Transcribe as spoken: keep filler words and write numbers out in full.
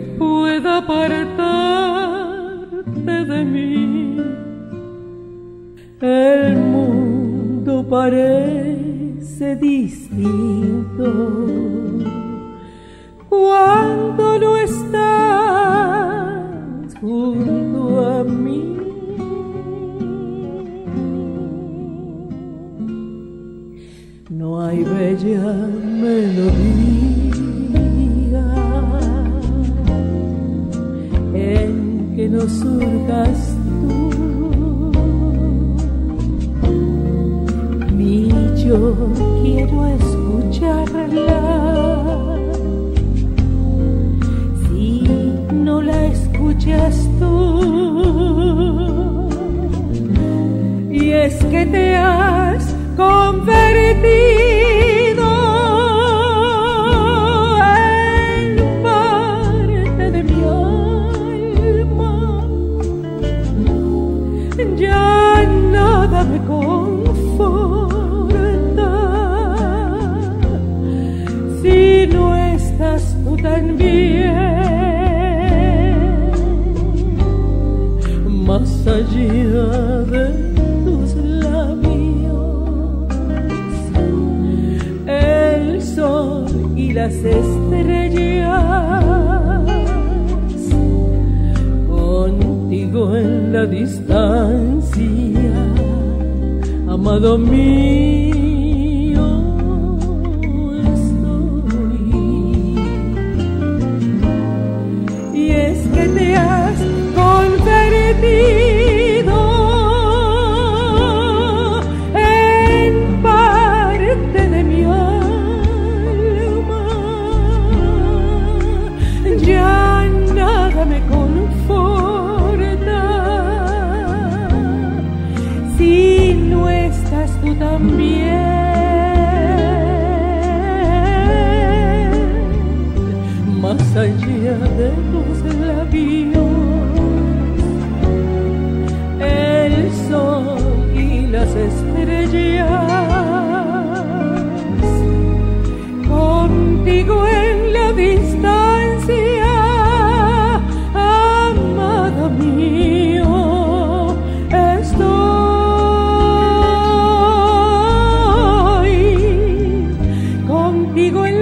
pueda apartarte de mí. El mundo parece distinto cuando no estás junto a mí. No hay bella melodía en que no surjas tú, ni yo quiero escucharla si no la escuchas tú. Y es que te has convertido en parte de mi alma. Ya nada me conforta si no estás tú también. Más allá de tus labios, el sol y las estrellas, contigo en la distancia, amado mío, estoy. Y es que te has convertido en parte de mi alma. Ya nada me conforta si no estás tú también. Más allá de tus labios, el sol y las estrellas, contigo en la distancia, amado mío, estoy. Contigo en